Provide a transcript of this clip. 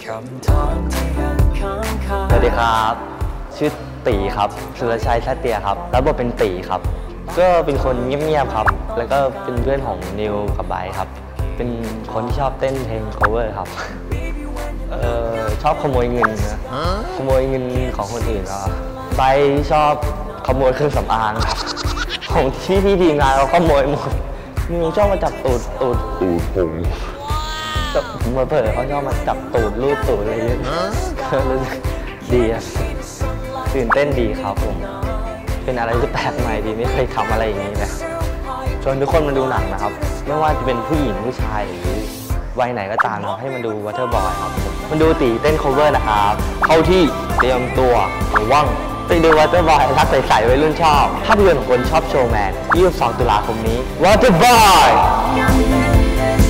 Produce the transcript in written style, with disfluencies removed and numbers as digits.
สวัสดีครับชื่อตีครับสุรชัยทัตเตียครับรับบทเป็นตีครับก็เป็นคนเงียบๆครับแล้วก็เป็นเพื่อนของนิวกับไบครับเป็นคนที่ชอบเต้นเพลง cover ครับชอบขโมยเงินนะขโมยเงินของคนอื่นก็ไบชอบขโมยเครื่องสำอางครับของที่ทีมงานเราขโมยหมดนิวชอบมาจับตูดผมมาเผลอเขาชอบมาจับตูดรูดตูดอะไรอย่างเงี้ยรู้สึกดีอะตื่นเต้นดีครับผมเป็นอะไรที่แปลกใหม่ดีไม่เคยทำอะไรอย่างนี้นะชวนทุกคนมาดูหนังนะครับไม่ว่าจะเป็นผู้หญิงผู้ชายหรือวัยไหนก็ตามให้มาดู Waterboy ครับมันดูตีเต้น cover นะครับเข้าที่เตรียมตัวระวังไปดู Waterboy รักใสๆวัยรุ่นชอบภาพยนตร์ของคนชอบโชว์แมน22 ตุลาคมนี้ Waterboy